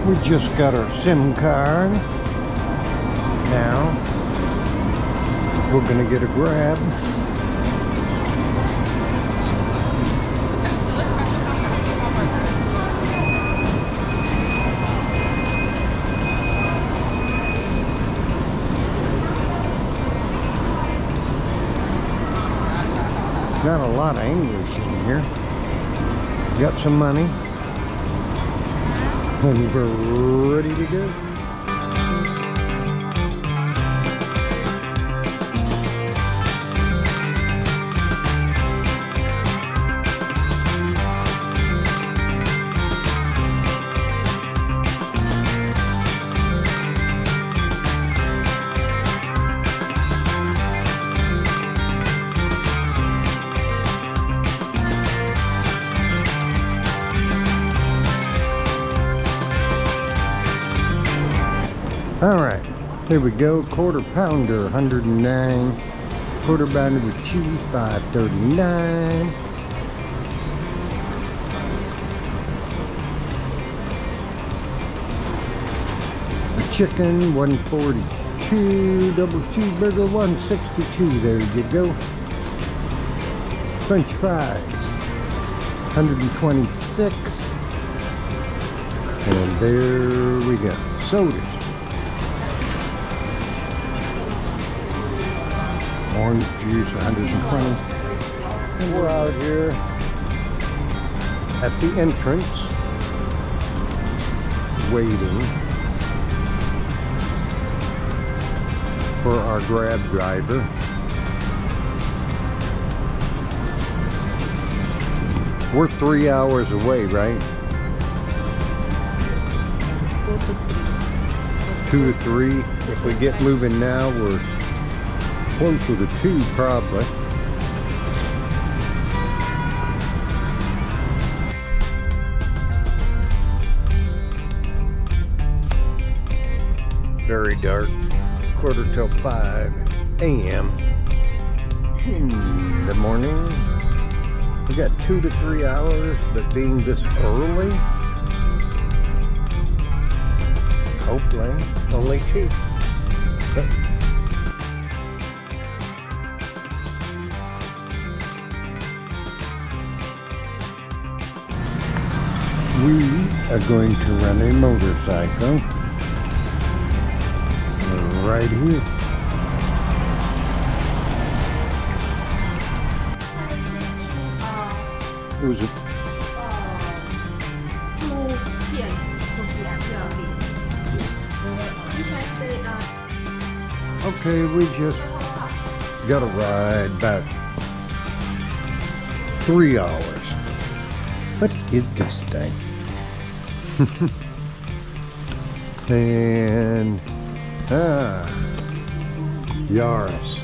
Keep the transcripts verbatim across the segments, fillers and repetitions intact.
We just got our SIM card. Now we're gonna get a grab. Got a lot of English in here. Got some money. And we're ready to go. All right, here we go. Quarter pounder, one hundred nine. Quarter pounder with cheese, five thirty-nine. The chicken, one forty-two. Double cheeseburger, one sixty-two. There you go. French fries, one hundred twenty-six. And there we go. Sodas. Orange juice, one hundred twenty. And we're out here at the entrance waiting for our Grab driver. We're three hours away, right? Two to three. If we get moving now, we're closer to two, probably. Very dark. Quarter till five A M in the morning. We got two to three hours, but being this early, hopefully only two. But we are going to run a motorcycle right here. It was a okay, we just got a ride about three hours. What is this thing? And ah, Yaris.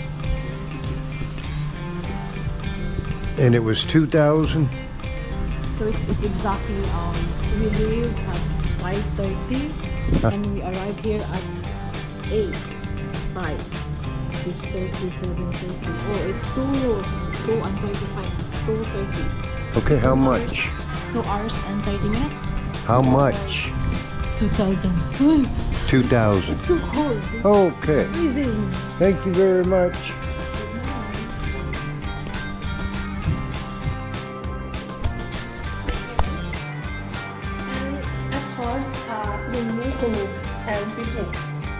And it was two thousand. So it's, it's exactly um we leave at five thirty huh? And we arrive here at eight, five, six thirty, seven thirty. Oh, it's two, two and thirty-five, two thirty. Okay, how much? Two hours and thirty minutes. How much? Two thousand. Two thousand. It's so cold. Okay. Amazing. Thank you very much. And of course, uh, swimming pool and fitness.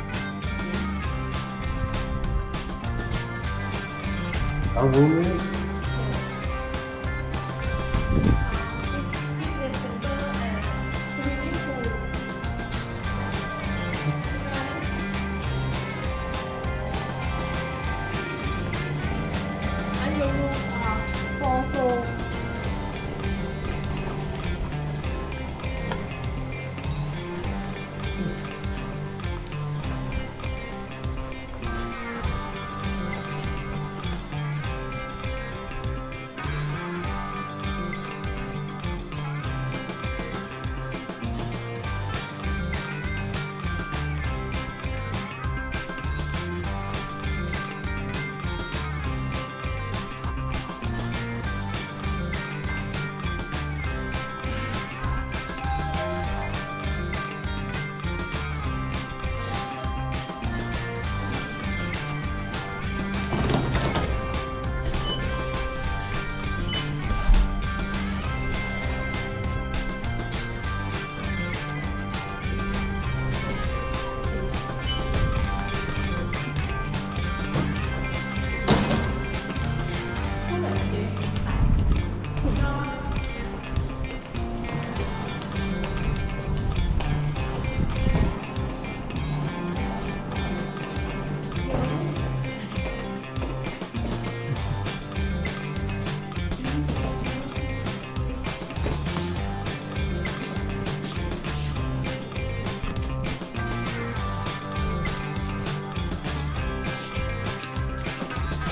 Our room is?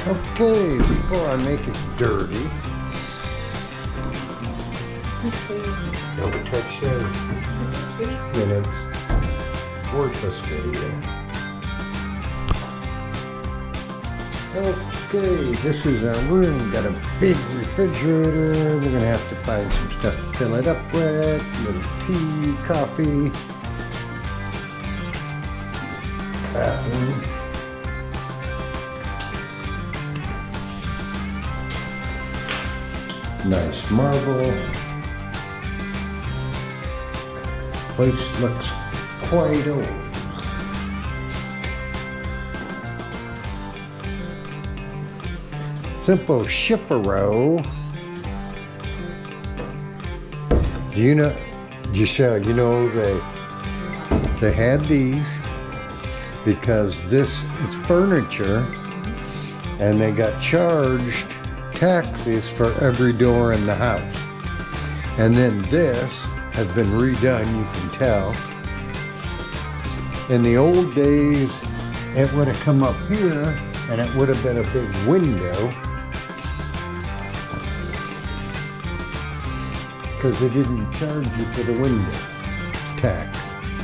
Okay, before I make it dirty, This is free. don't touch those This is free. minutes. Worthless video. Okay, this is our room. Got a big refrigerator. We're gonna have to find some stuff to fill it up with. A little tea, coffee. Bathroom. Nice marble. Place looks quite old. Simple shipper-o. Do you know, Giselle, you know they, they had these because this is furniture and they got charged taxes for every door in the house. And then this has been redone, you can tell. In the old days, it would have come up here and it would have been a big window because they didn't charge you for the window tax.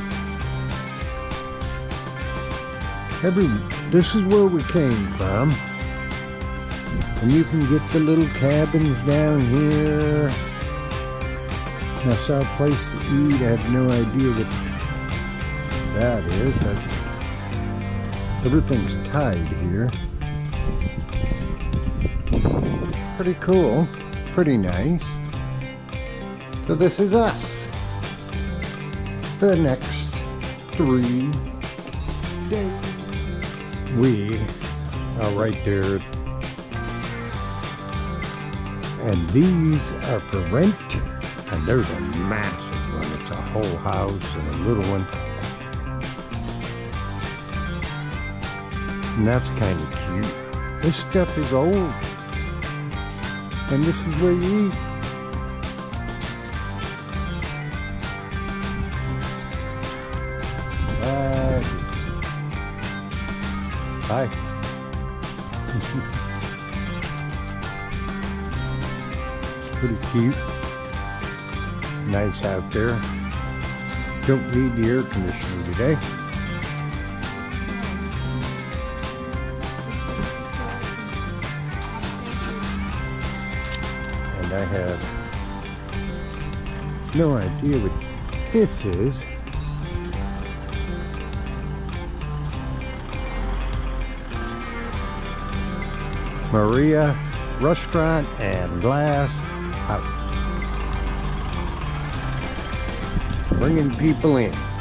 Every, this is where we came from. And you can get the little cabins down here. I saw a place to eat. I have no idea what that is. That's, everything's tied here. Pretty cool. Pretty nice. So this is us. The next three days. We are right there. And these are for rent. And there's a massive one. It's a whole house and a little one. And that's kind of cute. This stuff is old. And this is where you eat. Bye. Bye. Pretty cute. Nice out there. Don't need the air conditioning today. And I have no idea what this is. Maria Restaurant and Glass House. Bringing people in.